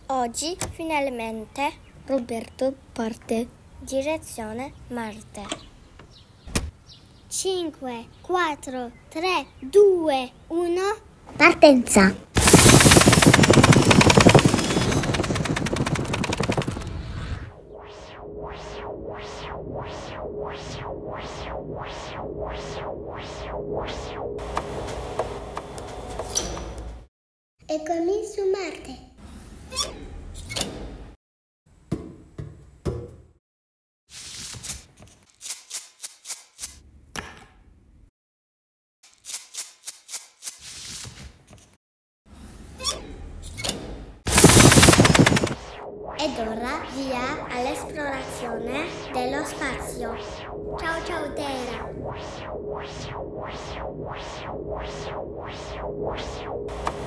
Oggi finalmente Roberto parte. Direzione Marte. 5, 4, 3, 2, 1. Partenza! Eccomi su Marte. Ed ora via all'esplorazione dello spazio. Ciao ciao Terra!